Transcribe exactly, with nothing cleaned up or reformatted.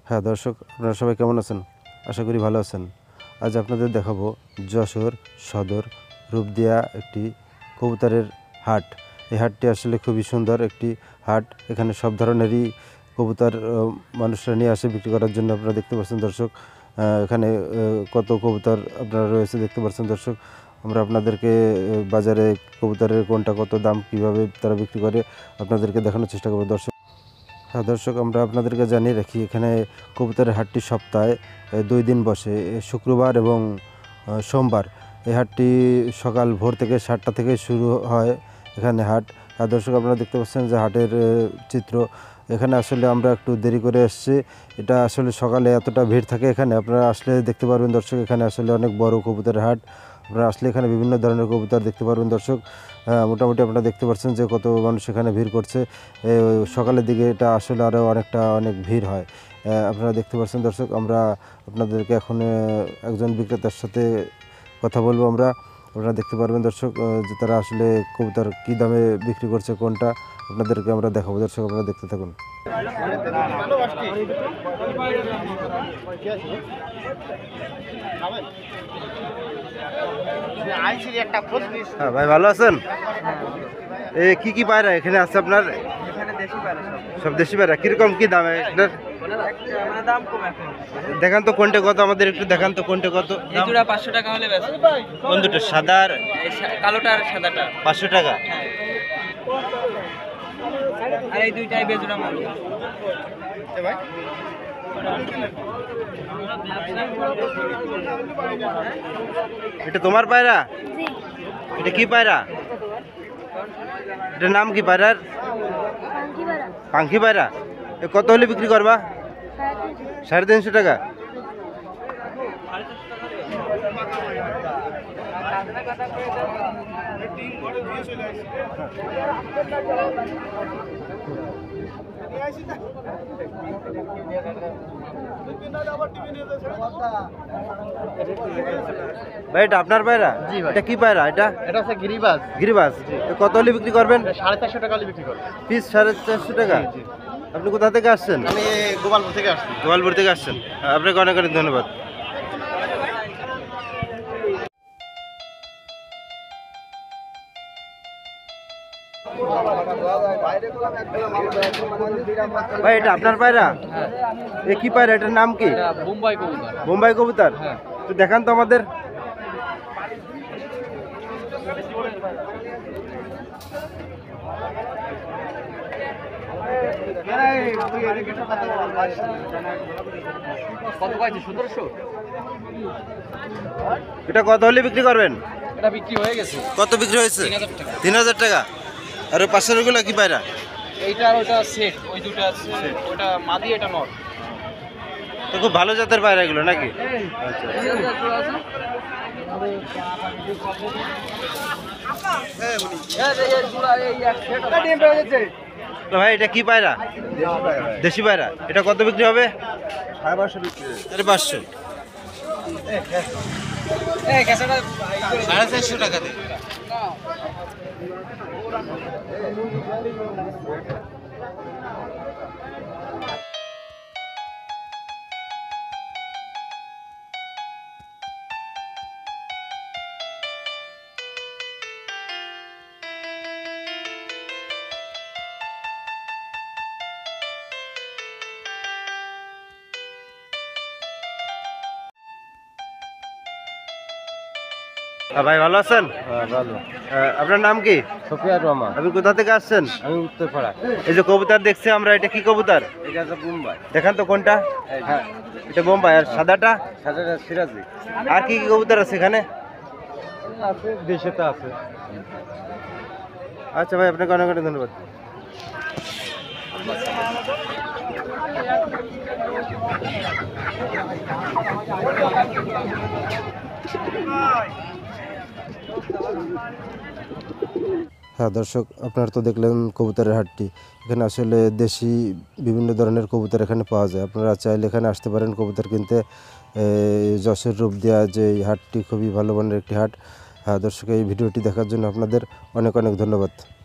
হ্যাঁ দর্শক, আপনারা সবাই কেমন আছেন? আশা করি ভালো আছেন। আজ আপনাদের দেখাবো যশোর সদর রূপদিয়া একটি কবুতরের হাট। এই হাটটি আসলে খুবই সুন্দর একটি হাট। এখানে সব ধরনেরই কবুতর মানুষরা নিয়ে আসে বিক্রি করার জন্য। আপনারা দেখতে পাচ্ছেন দর্শক, এখানে কত কবুতর আপনারা রয়েছে দেখতে পাচ্ছেন দর্শক। আমরা আপনাদেরকে বাজারে কবুতরের কোনটা কত দাম, কীভাবে তারা বিক্রি করে আপনাদেরকে দেখানোর চেষ্টা করবো দর্শক। হ্যাঁ দর্শক, আমরা আপনাদেরকে জানিয়ে রাখি এখানে কবুতরের হাটটি সপ্তাহে দুই দিন বসে, শুক্রবার এবং সোমবার। এই হাটটি সকাল ভোর থেকে সাতটা থেকে শুরু হয় এখানে হাট। আর দর্শক, আপনারা দেখতে পাচ্ছেন যে হাটের চিত্র। এখানে আসলে আমরা একটু দেরি করে এসেছি। এটা আসলে সকালে এতটা ভিড় থাকে এখানে, আপনারা আসলে দেখতে পারবেন দর্শক। এখানে আসলে অনেক বড় কবুতরের হাট। আপনারা আসলে এখানে বিভিন্ন ধরনের কবুতর দেখতে পারবেন দর্শক। মোটামুটি আপনারা দেখতে পাচ্ছেন যে কত মানুষ এখানে ভিড় করছে। সকালের দিকে এটা আসলে আরও অনেকটা অনেক ভিড় হয়। আপনারা দেখতে পাচ্ছেন দর্শক। আমরা আপনাদেরকে এখন একজন বিক্রেতার সাথে কথা বলবো আমরা। আপনারা দেখতে পারবেন দর্শক যে তারা আসলে কবুতর কী দামে বিক্রি করছে, কোনটা আপনাদেরকে আমরা দেখাবো দর্শক। আপনারা দেখতে থাকুন। হ্যাঁ ভাই, ভালো আছেন? এ কি কি পায়রা এখানে আছে আপনার? সব দেশি পায়রা। কিরকম কি দাম এটার? দেখান তো কোনটা কত, আমাদের একটু দেখান তো কোনটা কত। পাঁচশো টাকা হলে কোন দুটো, সাদা আর কালোটা আর সাদাটা পাঁচশো টাকা। আর এই দুইটাই বেজোড়া মাল। ভাই এটা তোমার পায়রা? এটা কি পায়রা? এটার নাম কি পায়রার? পাঙ্খি পায়রা। এ কত হলে বিক্রি করবা? সাড়ে তিনশো টাকা। ভাই এটা আপনার পায়রা? এটা কি পায়রা? এটা এটা হচ্ছে গিরিবাজ। গিরিবাজ। কত হলে বিক্রি করবেন? সাড়ে চারশো টাকা হলে বিক্রি করবেন। পিস সাড়ে চারশো টাকা। আপনি কোথা থেকে আসছেন? আমি গোপালপুর থেকে আসছি। গোপালপুর থেকে আসছেন। আপনাকে অনেক অনেক ধন্যবাদ। ভাই এটা আপনার পায়রা? এ কি পায়রা? এটার নাম কি? বোম্বাই কবুতর। বোম্বাই কবুতর। তো দেখান তো আমাদের। কত পাইছে? সতেরোশো। এটা কত হলে বিক্রি করবেন? এটা বিক্রি হয়ে গেছে। কত বিক্রি হয়েছে? তিন হাজার টাকা। তিন হাজার টাকা। আর ওই পাশের ওগুলো কি পায়রা? এইটা আর ওইটা সেট, ওই দুটো আছে। ওটা মাদি, এটা নর। তো খুব ভালো জাতের পায়রা এগুলো নাকি? তো ভাই এটা কি পায়রা? দেশি পায়রা। এটা কত বিক্রি হবে? সাড়ে পাঁচশো। সাড়ে চারশো টাকা দিয়ে। ভাই ভালো আছেন? আপনার নাম কি? সফিয়ার রহমান। আপনি কোথা থেকে আসছেন? আমি উত্তরপাড়া। এই যে কবুতর দেখছি আমরা, এটা কি কবুতর? এটা হচ্ছে বোম্বাই। দেখান তো কোনটা। হ্যাঁ, এটা বোম্বাই। আর সাদাটা? সাদাটা সিরাজি। আর কি কি কবুতর আছে এখানে? আছে, দেশেতে আছে। আচ্ছা ভাই, আপনাকে অনেক অনেক ধন্যবাদ। হ্যাঁ দর্শক, আপনারা তো দেখলেন কবুতরের হাটটি। এখানে আসলে দেশি বিভিন্ন ধরনের কবুতর এখানে পাওয়া যায়। আপনারা চাইলে এখানে আসতে পারেন কবুতর কিনতে। যশোর রূপদিয়া যে এই হাটটি খুবই ভালো মানের একটি হাট। হ্যাঁ দর্শক, এই ভিডিওটি দেখার জন্য আপনাদের অনেক অনেক ধন্যবাদ।